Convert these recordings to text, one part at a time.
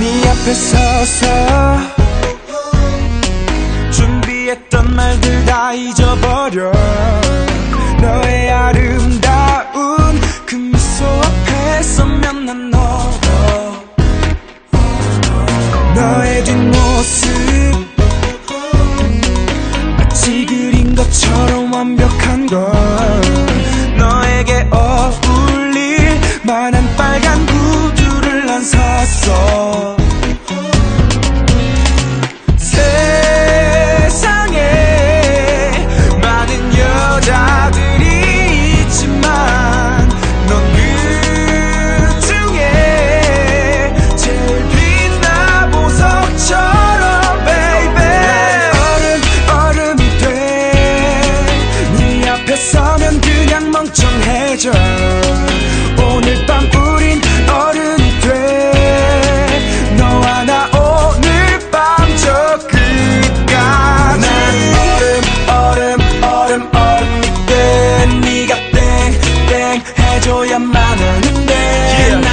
네 앞에 서서 준비했던 말들 다 잊어버려. 너의 아름다운 그 미소 앞에 서면 난 너의 뒷모습 마치 그린 것처럼 완벽한 걸. 너에게 어울릴 만한 빨간 구두를 난 샀어. 세상에 많은 여자들이 있지만 넌 그 중에 제일 빛나 보석처럼 baby. 얼음이 돼. 네 앞에 서면 그냥 멍청해져. 오늘 밤 우린 어른이 돼. 너와 나 오늘 밤 저 끝까지. 난 얼음이 돼. 네가 땡땡 해줘야만 하는데. 난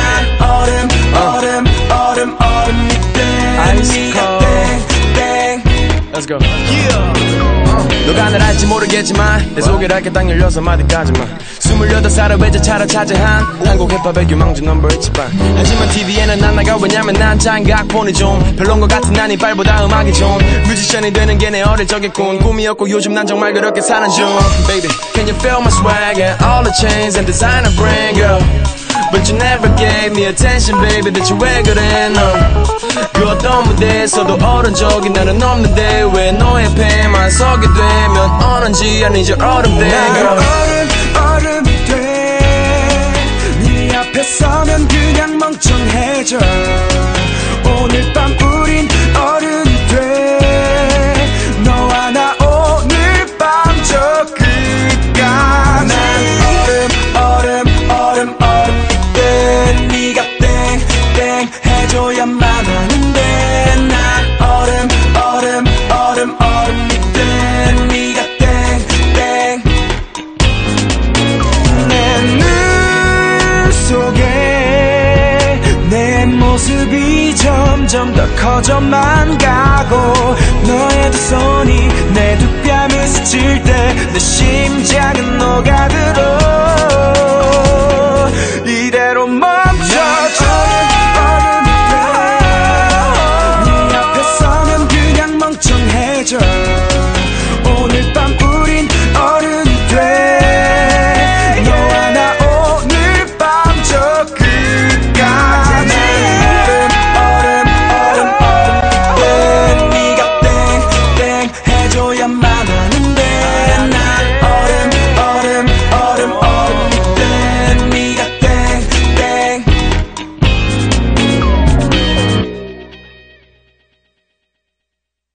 얼음이 돼. 네가 땡땡. Let's go. 너가 날 알지 모르겠지만 내 소개를 할게 딱 16마디까지만. 28살의 외제차를 차지 한국 힙합의 유망주 넘버 1집. 하지만 TV에는 안 나가. 왜냐면 난 장각폰이 좀 별론 것 같은 난 이빨보다 음악이 좀. 뮤지션이 되는 게 내 어릴 적의 꿈이었고 요즘 난 정말 그렇게 사는 중. Baby, can you feel my swag and all the chains and design I bring, girl? But you never gave me attention, baby. 대체 왜 그래 넌? 그 어떤 무대에서도 어른 적이 나는 없는데 왜 너의 패만 서게 되면 어른지 아니지 어른 돼. 난 얼음이 돼. 네 앞에 서면 그냥 멍청해져. 오늘 밤 우린 어른이 돼. 너와 나 오늘 밤 저 끝까지. 난 얼음이 돼. 네가 땡땡 해줘야만 하는데. 난 얼음이 돼. 네가 땡땡. 내 눈 속에 내 모습이 점점 더 커져만 가고. 너의 두 손이 내 두 뺨을 스칠 때 내 심장은 녹아들어.